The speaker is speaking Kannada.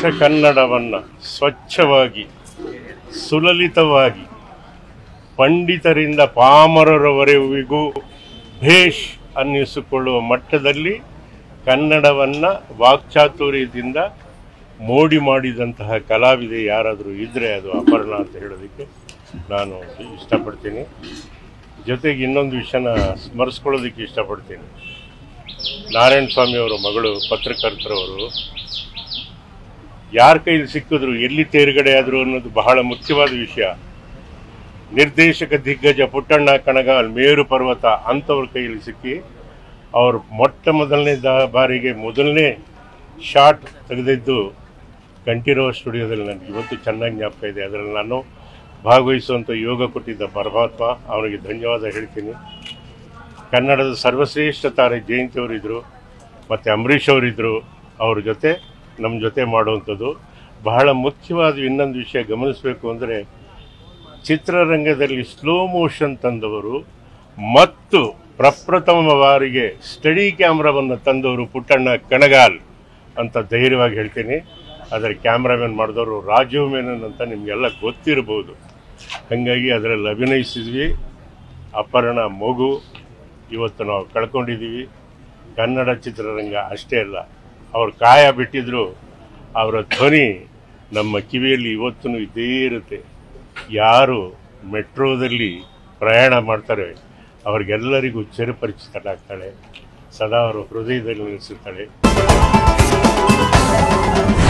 ಸ್ವಚ್ಛ ಕನ್ನಡವನ್ನು ಸ್ವಚ್ಛವಾಗಿ ಸುಲಲಿತವಾಗಿ ಪಂಡಿತರಿಂದ ಪಾಮರರವರೆವಿಗೂ ಭೇಷ್ ಅನ್ನಿಸಿಕೊಳ್ಳುವ ಮಟ್ಟದಲ್ಲಿ ಕನ್ನಡವನ್ನು ವಾಕ್ಚಾತುರ್ಯದಿಂದ ಮೋಡಿ ಮಾಡಿದಂತಹ ಕಲಾವಿದೆ ಯಾರಾದರೂ ಇದ್ದರೆ ಅದು ಅಪರ್ಣ ಅಂತ ಹೇಳೋದಕ್ಕೆ ನಾನು ಇಷ್ಟಪಡ್ತೀನಿ. ಜೊತೆಗೆ ಇನ್ನೊಂದು ವಿಷಯನ ಸ್ಮರಿಸ್ಕೊಳ್ಳೋದಕ್ಕೆ ಇಷ್ಟಪಡ್ತೀನಿ. ನಾರಾಯಣ ಸ್ವಾಮಿಯವರ ಮಗಳು ಪತ್ರಕರ್ತರವರು ಯಾರ ಕೈಲಿ ಸಿಕ್ಕಿದ್ರು, ಎಲ್ಲಿ ತೇರ್ಗಡೆ ಆದರು ಅನ್ನೋದು ಬಹಳ ಮುಖ್ಯವಾದ ವಿಷಯ. ನಿರ್ದೇಶಕ ದಿಗ್ಗಜ ಪುಟ್ಟಣ್ಣ ಕಣಗಾಲ್, ಮೇರು ಪರ್ವತ ಅಂಥವ್ರ ಕೈಯಲ್ಲಿ ಸಿಕ್ಕಿ ಅವರು ಮೊದಲನೇ ಬಾರಿಗೆ ಮೊದಲನೇ ಶಾಟ್ ತೆಗೆದಿದ್ದು ಕಂಠೀರವ ಸ್ಟುಡಿಯೋದಲ್ಲಿ ನನಗೆ ಇವತ್ತು ಚೆನ್ನಾಗಿ ಜ್ಞಾಪಕ ಇದೆ. ಅದರಲ್ಲಿ ನಾನು ಭಾಗವಹಿಸುವಂಥ ಯೋಗ ಕೊಟ್ಟಿದ್ದ ಪರಮಾತ್ಮ ಅವನಿಗೆ ಧನ್ಯವಾದ ಹೇಳ್ತೀನಿ. ಕನ್ನಡದ ಸರ್ವಶ್ರೇಷ್ಠ ತಾರೆ ಜಯಂತಿಯವರಿದ್ದರು, ಮತ್ತು ಅಂಬರೀಷ್ ಅವರಿದ್ದರು. ಅವ್ರ ಜೊತೆ ನಮ್ಮ ಜೊತೆ ಮಾಡುವಂಥದ್ದು ಬಹಳ ಮುಖ್ಯವಾದ. ಇನ್ನೊಂದು ವಿಷಯ ಗಮನಿಸಬೇಕು ಅಂದರೆ, ಚಿತ್ರರಂಗದಲ್ಲಿ ಸ್ಲೋ ಮೋಷನ್ ತಂದವರು ಮತ್ತು ಪ್ರಪ್ರಥಮ ಬಾರಿಗೆ ಸ್ಟಡಿ ಕ್ಯಾಮ್ರಾವನ್ನು ತಂದವರು ಪುಟ್ಟಣ್ಣ ಕಣಗಾಲ್ ಅಂತ ಧೈರ್ಯವಾಗಿ ಹೇಳ್ತೀನಿ. ಅದರ ಕ್ಯಾಮ್ರಾಮನ್ ಮಾಡಿದವರು ರಾಜೀವ್ ಮೆನನ್ ಅಂತ ನಿಮಗೆಲ್ಲ ಗೊತ್ತಿರ್ಬೋದು. ಹಾಗಾಗಿ ಅದರಲ್ಲಿ ಅಭಿನಯಿಸಿದ್ವಿ. ಅಪರ್ಣ ಮಗು ಇವತ್ತು ನಾವು ಕಳ್ಕೊಂಡಿದ್ದೀವಿ. ಕನ್ನಡ ಚಿತ್ರರಂಗ ಅಷ್ಟೇ ಅಲ್ಲ, ಅವ್ರ ಕಾಯ ಬಿಟ್ಟಿದ್ರು, ಅವರ ಧ್ವನಿ ನಮ್ಮ ಕಿವಿಯಲ್ಲಿ ಇವತ್ತೂ ಇದ್ದೇ ಇರುತ್ತೆ. ಯಾರು ಮೆಟ್ರೋದಲ್ಲಿ ಪ್ರಯಾಣ ಮಾಡ್ತಾರೆ ಅವ್ರಿಗೆಲ್ಲರಿಗೂ ಚಿರಪರಿಚಿತರಾಗ್ತಾಳೆ, ಸದಾ ಅವರು ಹೃದಯದಲ್ಲಿ ನಿಲ್ಲಿಸುತ್ತಾಳೆ.